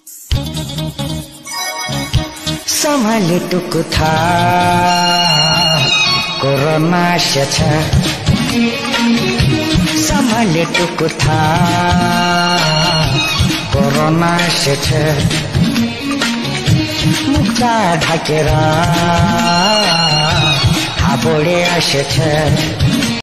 सम्हालेटुकु था कोरोना शेछ सम्हालेटुकु था कोरोना शेछ मुक्ता ढाकेर हाबोडे आसेछ।